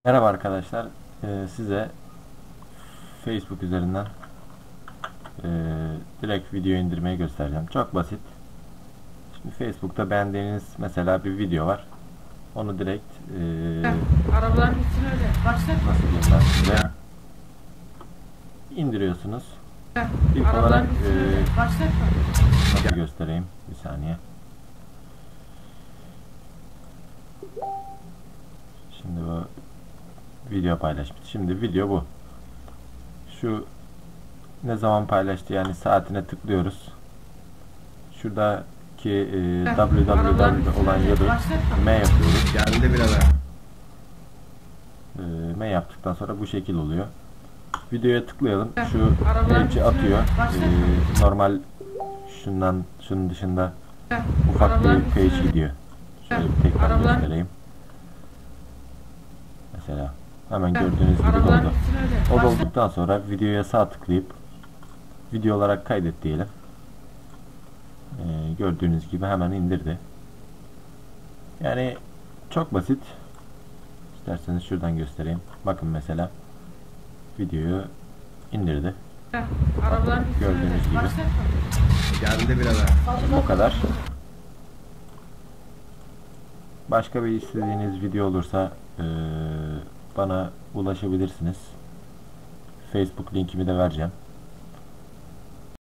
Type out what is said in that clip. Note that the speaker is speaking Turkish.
Merhaba arkadaşlar. Size Facebook üzerinden direkt video indirmeyi göstereceğim. Çok basit. Şimdi Facebook'ta beğendiğiniz mesela bir video var. Onu direkt Arabaların üstüne öyle. Başlatma. nasıl diyeyim ben size indiriyorsunuz. İlk olarak Arabaların üstüne öyle. Başlatma. nasıl göstereyim? Bir saniye. Şimdi bu video paylaşmış. Şimdi video bu. Şu ne zaman paylaştı yani saatine tıklıyoruz. Şuradaki www olan yeri M yapıyoruz. Geldi birader. M yaptıktan sonra bu şekil oluyor. Videoya tıklayalım. Şu page'i atıyor. Normal şunun dışında ufak bir page gidiyor. Şöyle bir tekrar göstereyim. Mesela hemen gördüğünüz gibi doldu. O dolduktan sonra videoya sağ tıklayıp video olarak kaydet diyelim. Gördüğünüz gibi hemen indirdi. Yani çok basit. İsterseniz şuradan göstereyim. Bakın mesela videoyu indirdi. Bakın, gördüğünüz gibi. Geldi birader. O kadar. Başka bir istediğiniz video olursa bana ulaşabilirsiniz. Facebook linkimi de vereceğim.